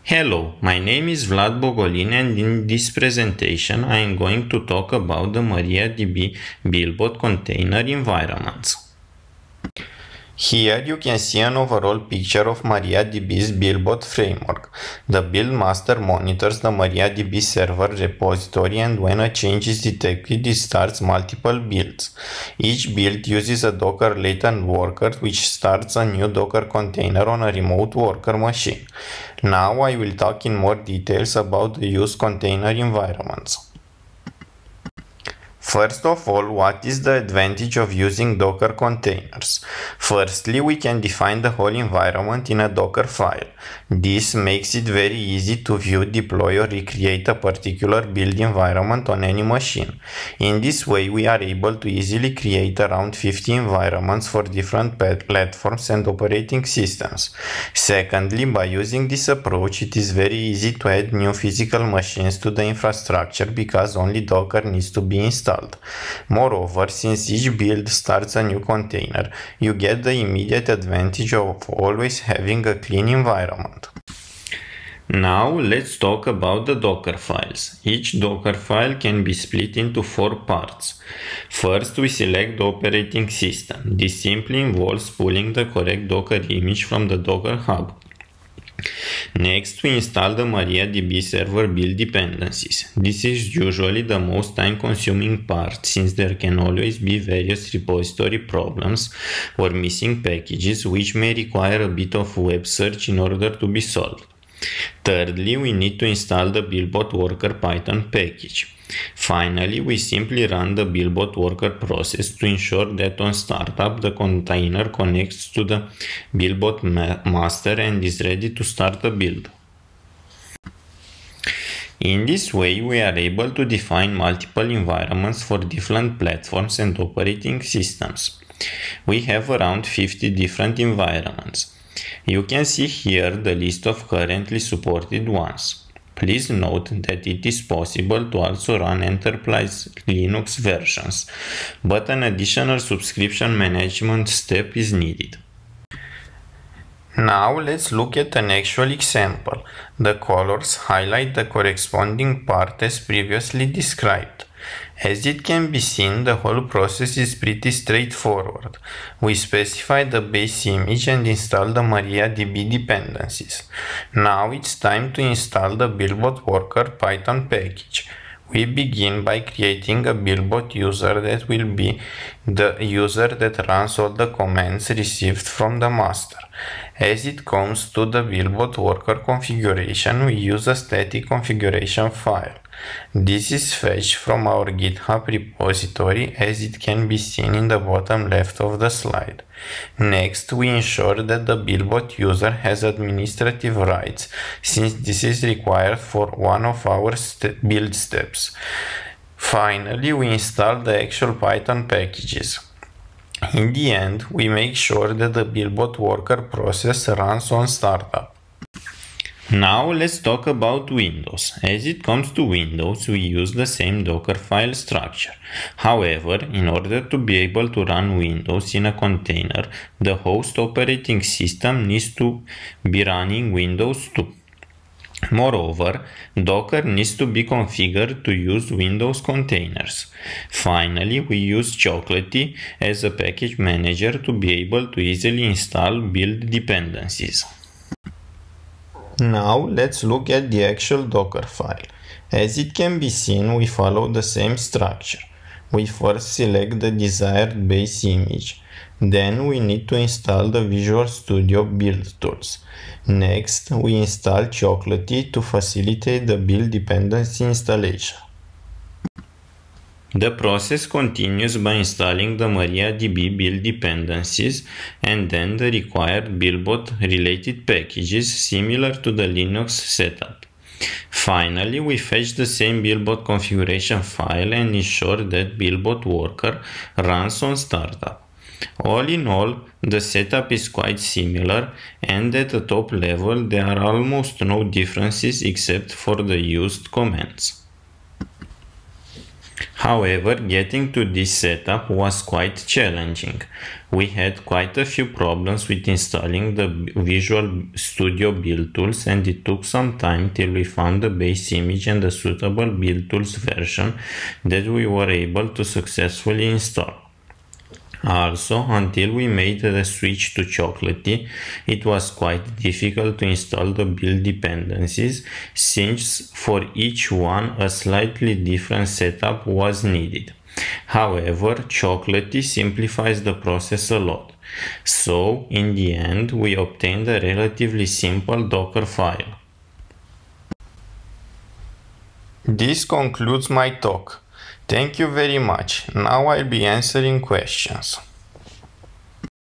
Hello, my name is Vlad Bogolin, and in this presentation I am going to talk about the MariaDB Buildbot container environments. Here you can see an overall picture of MariaDB's Buildbot framework. The build master monitors the MariaDB server repository, and when a change is detected, it starts multiple builds. Each build uses a Docker latent worker which starts a new Docker container on a remote worker machine. Now I will talk in more details about the use container environments. First of all, what is the advantage of using Docker containers? Firstly, we can define the whole environment in a Docker file. This makes it very easy to view, deploy, or recreate a particular build environment on any machine. In this way, we are able to easily create around 50 environments for different platforms and operating systems. Secondly, by using this approach, it is very easy to add new physical machines to the infrastructure because only Docker needs to be installed. Moreover, since each build starts a new container, you get the immediate advantage of always having a clean environment. Now let's talk about the Docker files. Each Docker file can be split into 4 parts. First, we select the operating system. This simply involves pulling the correct Docker image from the Docker Hub. Next, we install the MariaDB server build dependencies. This is usually the most time-consuming part, since there can always be various repository problems or missing packages which may require a bit of web search in order to be solved. Thirdly, we need to install the Buildbot Worker Python package. Finally, we simply run the Buildbot Worker process to ensure that on startup the container connects to the Buildbot master and is ready to start a build. In this way, we are able to define multiple environments for different platforms and operating systems. We have around 50 different environments. You can see here the list of currently supported ones. Please note that it is possible to also run Enterprise Linux versions, but an additional subscription management step is needed. Now let's look at an actual example. The colors highlight the corresponding part as previously described. As it can be seen, the whole process is pretty straightforward. We specify the base image and install the MariaDB dependencies. Now it's time to install the Buildbot Worker Python package. We begin by creating a Buildbot user that will be the user that runs all the commands received from the master. As it comes to the Buildbot Worker configuration, we use a static configuration file. This is fetched from our GitHub repository, as it can be seen in the bottom left of the slide. Next, we ensure that the Buildbot user has administrative rights, since this is required for one of our build steps. Finally, we install the actual Python packages. In the end, we make sure that the Buildbot Worker process runs on startup. Now let's talk about Windows. As it comes to Windows, we use the same Docker file structure. However, in order to be able to run Windows in a container, the host operating system needs to be running Windows too. Moreover, Docker needs to be configured to use Windows containers. Finally, we use Chocolatey as a package manager to be able to easily install build dependencies. Now let's look at the actual Docker file. As it can be seen, we follow the same structure. We first select the desired base image. Then we need to install the Visual Studio build tools. Next, we install Chocolatey to facilitate the build dependency installation. The process continues by installing the MariaDB build dependencies and then the required Buildbot related packages similar to the Linux setup. Finally, we fetch the same Buildbot configuration file and ensure that Buildbot Worker runs on startup. All in all, the setup is quite similar, and at the top level there are almost no differences except for the used commands. However, getting to this setup was quite challenging. We had quite a few problems with installing the Visual Studio Build Tools, and it took some time till we found the base image and a suitable Build Tools version that we were able to successfully install. Also, until we made the switch to Chocolatey, it was quite difficult to install the build dependencies, since for each one a slightly different setup was needed. However, Chocolatey simplifies the process a lot. So, in the end, we obtained a relatively simple Docker file. This concludes my talk. Thank you very much. Now I'll be answering questions.